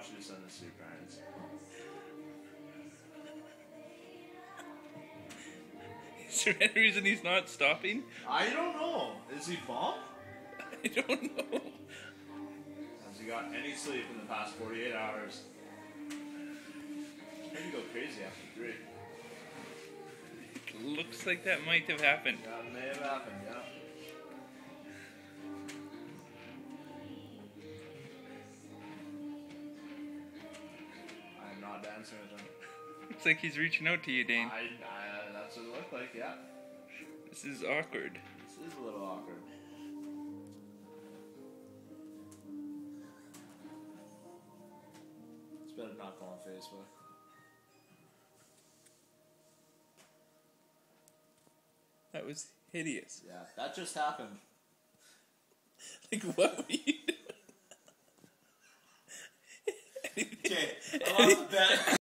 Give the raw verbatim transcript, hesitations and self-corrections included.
want you to send this to your parents. Is there any reason he's not stopping? I don't know. Is he bummed? I don't know. Has he got any sleep in the past forty-eight hours? Maybe go crazy after three. Looks like that might have happened. Yeah, it may have happened, yeah. I'm not dancing with him. Looks like he's reaching out to you, Dane. I, I, that's what it looked like, yeah. This is awkward. This is a little awkward. It's better not go on Facebook. That was hideous. Yeah, that just happened. Like, what were you doing? Okay, I lost the bet.